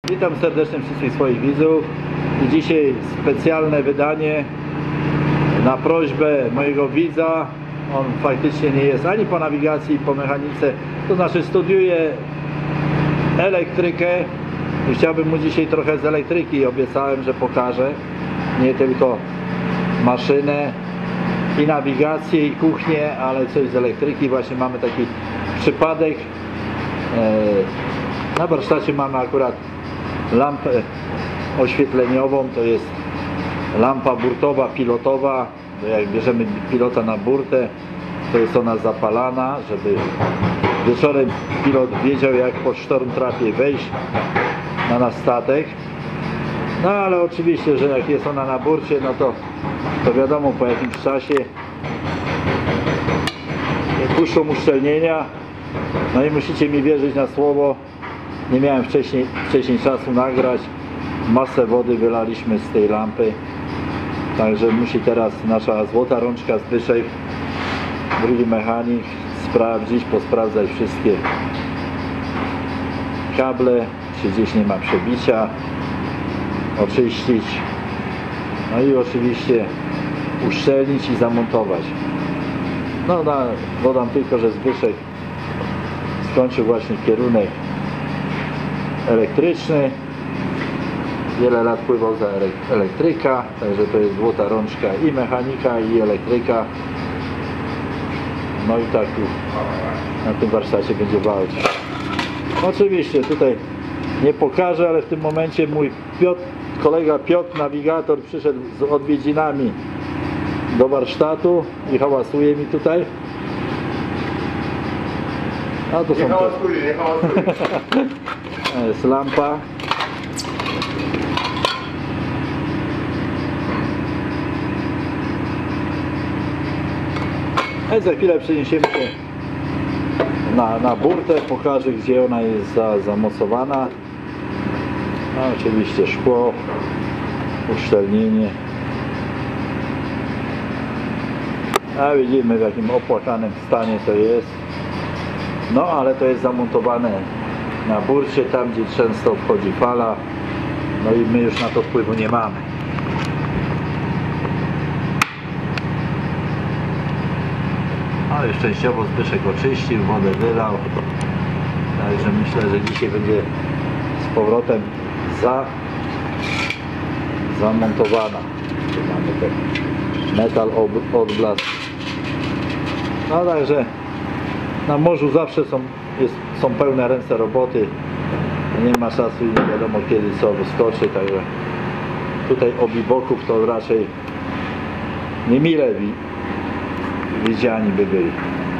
Witam serdecznie wszystkich swoich widzów i dzisiaj specjalne wydanie na prośbę mojego widza. On faktycznie nie jest ani po nawigacji, po mechanice, to znaczy studiuje elektrykę i chciałbym mu dzisiaj trochę z elektryki. Obiecałem, że pokażę nie tylko maszynę i nawigację i kuchnię, ale coś z elektryki. Właśnie mamy taki przypadek. Na warsztacie mamy akurat lampę oświetleniową, to jest lampa burtowa, pilotowa. Jak bierzemy pilota na burtę, to jest ona zapalana, żeby wieczorem pilot wiedział, jak po sztormtrapie wejść na nasz statek. No ale oczywiście, że jak jest ona na burcie, no to wiadomo, po jakimś czasie puszczą uszczelnienia. No i musicie mi wierzyć na słowo. Nie miałem wcześniej czasu nagrać. Masę wody wylaliśmy z tej lampy. Także musi teraz nasza złota rączka Zbyszek, drugi mechanik, sprawdzić, posprawdzać wszystkie kable, czy gdzieś nie ma przebicia, oczyścić. No i oczywiście uszczelnić i zamontować. No dodam tylko, że Zbyszek skończył właśnie kierunek elektryczny. Wiele lat pływał za elektryka, także to jest złota rączka i mechanika, i elektryka. No i tak tu na tym warsztacie będzie walczyć. Oczywiście tutaj nie pokażę, ale w tym momencie mój kolega Piotr, nawigator, przyszedł z odwiedzinami do warsztatu i hałasuje mi tutaj. A to są nie hałasuje. jest lampa. A za chwilę przeniesiemy się na burtę, pokażę, gdzie ona jest zamocowana. No, oczywiście szkło, uszczelnienie. A widzimy, w jakim opłakanym stanie to jest. No ale to jest zamontowane na burcie, tam gdzie często wchodzi fala. No i my już na to wpływu nie mamy. Ale szczęściowo Zbyszek oczyścił, wodę wylał. Także myślę, że dzisiaj będzie z powrotem zamontowana. Tu mamy ten metal odblask. No także na morzu zawsze są pełne ręce roboty. Nie ma czasu i nie wiadomo kiedy co wyskoczy. Także tutaj obiboków to raczej niemile widziani by byli.